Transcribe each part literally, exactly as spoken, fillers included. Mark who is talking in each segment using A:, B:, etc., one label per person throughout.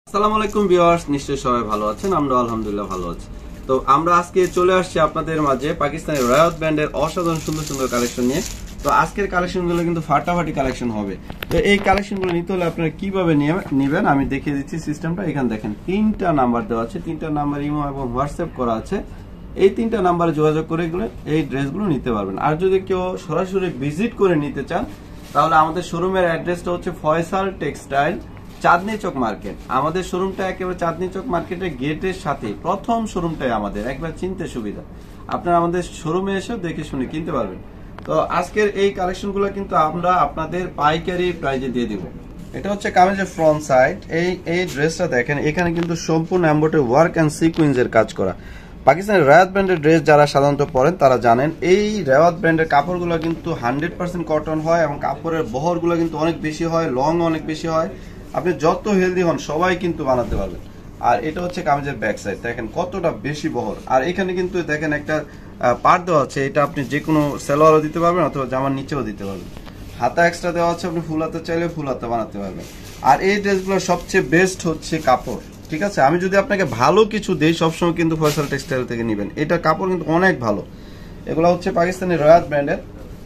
A: আসসালামু আলাইকুম ভিউয়ার্স, নিশ্চয়ই সবাই ভালো আছেন। আমরা আলহামদুলিল্লাহ ভালো আছি। তো আমরা আজকে চলে আসছি আপনাদের মাঝে পাকিস্তানি রায়ত ব্র্যান্ডের অসাধারণ সুন্দর সুন্দর কালেকশন নিয়ে। তো আজকের কালেকশনগুলো কিন্তু ফাটাফাটি কালেকশন হবে। তো এই কালেকশনগুলো নিতে হলে আপনারা কিভাবে নেবেন আমি দেখিয়ে দিচ্ছি সিস্টেমটা। এখানে দেখেন তিনটা নাম্বার দেওয়া আছে, তিনটা নাম্বার ইমো এবং হোয়াটসঅ্যাপ করা আছে। এই তিনটা নাম্বারে যোগাযোগ করে এই ড্রেসগুলো নিতে পারবেন। আর যদি কেউ সরাসরি ভিজিট করে নিতে চান তাহলে আমাদের শোরুমের অ্যাড্রেসটা হচ্ছে ফয়সাল টেক্সটাইল, চাঁদনি চক মার্কেট। আমাদের শোরুমটা একেবারে চাঁদনি চক মার্কেটের গেটের সাথে, প্রথম শোরুমটাই আমাদের, একবার চিনতে সুবিধা। আপনারা আমাদের শোরুমে এসে দেখে শুনে কিনতে পারবেন। তো আজকের এই কালেকশনগুলো কিন্তু আমরা আপনাদের পাইকারি প্রাইজে দিয়ে দিব। এটা হচ্ছে কামিজের ফ্রন্ট সাইড। এই এই ড্রেসটা দেখেন, এখানে কিন্তু সম্পূর্ণ এমব্রয়ডারি ওয়ার্ক এন্ড সিকোয়েন্সের কাজ করা। পাকিস্তানের রায়াত ব্র্যান্ডের ড্রেস যারা সাধারণত পরেন তারা জানেন এই রায়াত ব্র্যান্ডের কাপড়গুলো কিন্তু হান্ড্রেড পার্সেন্ট কটন হয় এবং কাপড়ের বহরগুলো কিন্তু অনেক বেশি হয়, লং অনেক বেশি হয়। আপনি যত হেলদি হন সবাই কিন্তু বানাতে পারবেন। আর এটা হচ্ছে কামিজের ব্যাক সাইড, দেখেন কতটা বেশি বহর। আর এখানে কিন্তু দেখেন একটা পার্ট দেওয়া আছে, এটা আপনি যে কোনো সালোয়ারও দিতে পারবেন অথবা জামার নিচেও দিতে পারবেন। হাতা এক্সট্রা দেওয়া আছে, আপনি ফুল হাতা চাইলে ফুল হাতা বানাতে পারবেন। আর এই ড্রেসগুলো সবচেয়ে বেস্ট হচ্ছে কাপড়, ঠিক আছে। আমি যদি আপনাকে ভালো কিছু দেই সবসময় কিন্তু ফয়সাল টেক্সটাইল থেকে নেবেন। এটা কাপড় কিন্তু অনেক ভালো। এগুলো হচ্ছে পাকিস্তানি রায়াত ব্র্যান্ডের।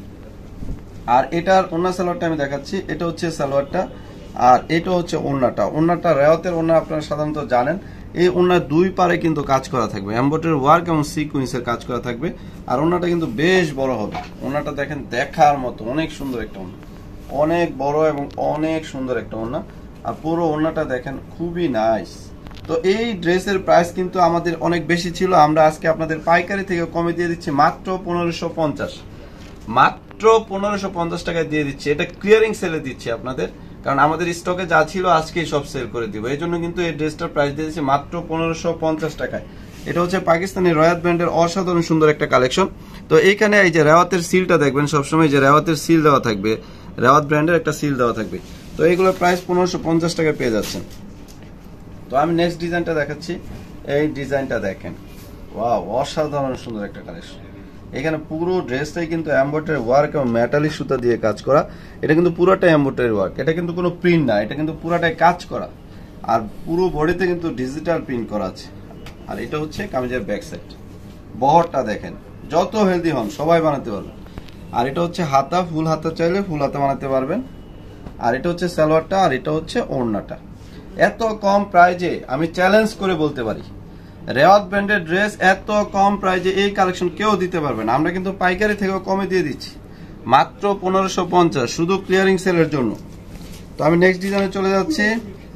A: আর এটার ওন্না সালোয়ারটা আমি দেখাচ্ছি। এটা হচ্ছে সালোয়ারটা, আর এটা হচ্ছে ওন্নাটা। ওন্নাটা রায়াতের ওন্না আপনারা সাধারণত জানেন। এই ওন্নার দুই পারে কিন্তু কাজ করা থাকবে, এমব্রয়ডারি ওয়ার্ক এবং সিকোয়েন্সের কাজ করা থাকবে। আর ওন্নাটা কিন্তু বেশ বড় হবে। ওন্নাটা দেখেন দেখার মতো অনেক সুন্দর একটা ওন্না, অনেক বড় এবং অনেক সুন্দর একটা ওন্না। আর পুরো ওন্নাটা দেখেন খুবই নাইস। তো এই ড্রেসের প্রাইস কিন্তু আমাদের অনেক বেশি ছিল, আমরা আজকে আপনাদের পাইকারি থেকে কমে দিয়ে দিচ্ছি মাত্র পনেরোশো পঞ্চাশ মাত্র পনেরোশো পঞ্চাশ টাকায় দিয়ে দিচ্ছি। এটা ক্লিয়ারিং সেলে দিচ্ছি আপনাদের, কারণ আমাদের স্টকে যা ছিল আজকেই সব সেল করে দিব। এই জন্য কিন্তু এই ড্রেসটার প্রাইস দিয়ে দিচ্ছি মাত্র পনেরোশো পঞ্চাশ টাকায়। এটা হচ্ছে পাকিস্তানি রায়াত ব্র্যান্ডের অসাধারণ সুন্দর একটা কালেকশন। তো এইখানে এই যে রায়াতের সিলটা দেখবেন সবসময়, যে রায়াতের সিল দেওয়া থাকবে, রায়াত ব্র্যান্ডের একটা সিল দেওয়া থাকবে। তো এইগুলোর প্রাইস পনেরোশো পঞ্চাশ টাকায় পেয়ে যাচ্ছেন। তো আমি নেক্সট ডিজাইনটা দেখাচ্ছি। এই ডিজাইনটা দেখেন, ওয়াও, অসাধারণ সুন্দর একটা কালেকশন। এখানে পুরো ড্রেসটাই কিন্তু এমব্রয়ডারি ওয়ার্ক এবং মেটালিক সুতা দিয়ে কাজ করা। এটা কিন্তু পুরোটাই এমব্রয়ডারি ওয়ার্ক, এটা কিন্তু কোনো প্রিন্ট না, এটা কিন্তু পুরোটাই কাজ করা। আর পুরো বডিতে কিন্তু ডিজিটাল প্রিন্ট করা আছে। আর এটা হচ্ছে কামিজের ব্যাক সাইড। বহরটা দেখেন, যত হেলদি হন সবাই বানাতে পারবেন। আর এটা হচ্ছে হাতা, ফুল হাতা চাইলে ফুল হাতা বানাতে পারবেন। আর এটা হচ্ছে সালোয়ারটা, আর এটা হচ্ছে ওড়নাটা। এত কম প্রাইজে আমি চ্যালেঞ্জ করে বলতে পারি, রায়াত ব্র্যান্ডের ড্রেস এত কম প্রাইজে এই কালেকশন কেউ দিতে পারবে না। আমরা কিন্তু পাইকারি থেকেও কমে দিয়ে দিচ্ছি মাত্র পনেরোশো পঞ্চাশ, শুধু ক্লিয়ারিং সেলের জন্য। তো আমি নেক্সট ডিজাইনে চলে যাচ্ছি।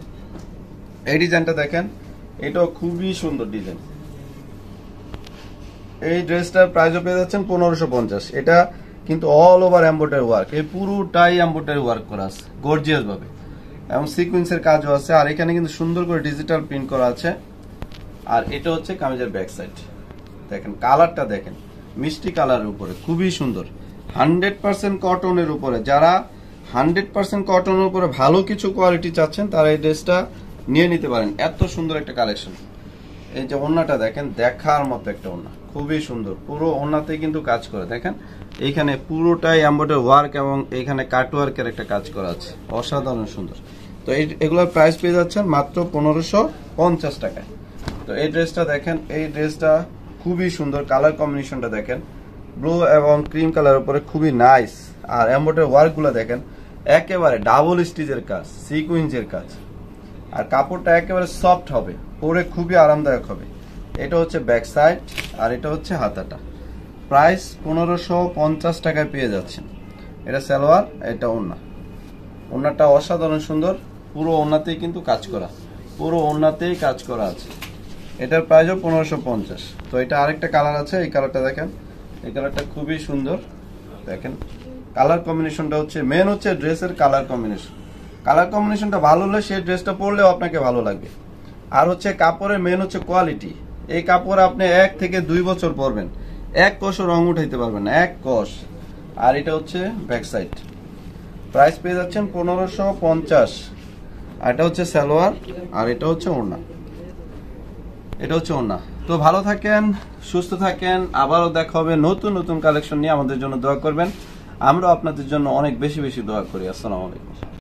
A: এই ডিজাইনটা দেখেন, এটাও খুবই সুন্দর ডিজাইন। এই ড্রেসটার প্রাইসও পেয়ে যাচ্ছেন পনেরোশো পঞ্চাশ। এটা কিন্তু অল ওভার এমব্রয়ডারি ওয়ার্ক, এই পুরোটাই এমব্রয়ডারি ওয়ার্ক করা আছে গর্জিয়াস ভাবে, এবং সিকোয়েন্সের কাজও আছে। আর এখানে কিন্তু সুন্দর করে ডিজিটাল প্রিন্ট করা আছে। আর এটা হচ্ছে কামিজের ব্যাক সাইড। দেখেন কালারটা দেখেন, মিষ্টি কালারের উপরে খুবই সুন্দর, হান্ড্রেড পার্সেন্ট কটনের উপরে। যারা হান্ড্রেড পার্সেন্ট কটনের উপরে ভালো কিছু কোয়ালিটি চাচ্ছেন তারা এই ড্রেসটা নিয়ে নিতে পারেন। এত সুন্দর একটা কালেকশন। এই যে ওড়নাটা দেখেন, দেখার মতো একটা ওড়না, খুবই সুন্দর। পুরো ওড়নাতে কিন্তু কাজ করে, দেখেন এইখানে পুরোটাই এমব্রয়ডারি ওয়ার্ক এবং এইখানে কাট ওয়ার্কের একটা কাজ করা আছে, অসাধারণ সুন্দর। তো এই এগুলোর প্রাইস পেয়ে যাচ্ছেন মাত্র পনেরোশো পঞ্চাশ টাকায়। তো এই ড্রেসটা দেখেন, এই ড্রেসটা খুবই সুন্দর। কালার কম্বিনেশনটা দেখেন, ব্লু এবং ক্রিম কালার উপরে খুবই নাইস। আর এমব্রয়ডারি ওয়ার্ক গুলো দেখেন, একেবারে ডাবল স্টিচের কাজ, সিকুয়েন্সের কাজ। আর কাপড়টা একেবারে সফট হবে, পরে খুবই আরামদায়ক হবে। এটা হচ্ছে ব্যাক সাইড, আর এটা হচ্ছে হাতাটা। প্রাইস পনেরোশো পঞ্চাশ টাকায় পেয়ে যাচ্ছেন। এটা সালোয়ার, এটা ওড়না। ওড়নাটা অসাধারণ সুন্দর, পুরো ওড়নাতেই কিন্তু কাজ করা, পুরো ওড়নাতেই কাজ করা আছে। এটার প্রাইসও পনেরোশো পঞ্চাশ। তো এটা আরেকটা কালার আছে, এই কালারটা দেখেন, এই কালারটা খুবই সুন্দর। দেখেন কালার কম্বিনেশনটা হচ্ছে মেন, হচ্ছে ড্রেসের কালার কম্বিনেশন। কালার কম্বিনেশনটা ভালো হলে সেই ড্রেসটা পরলেও আপনাকে ভালো লাগবে। আর হচ্ছে কাপড়ের মেন হচ্ছে কোয়ালিটি। এই কাপড় আপনি এক থেকে দুই বছর পরবেন, এক কষও রং উঠাইতে পারবেন না, এক কষ। আর এটা হচ্ছে ব্যাক সাইড। প্রাইস পেয়ে যাচ্ছেন পনেরোশো পঞ্চাশ। আর এটা হচ্ছে সালোয়ার, আর এটা হচ্ছে ওড়না। এটা হচ্ছে ওড়না। তো ভালো থাকেন, সুস্থ থাকেন, আবারও দেখা হবে নতুন নতুন কালেকশন নিয়ে। আমাদের জন্য দোয়া করবেন, আমরা আপনাদের জন্য অনেক বেশি বেশি দোয়া করি। আসসালামু আলাইকুম।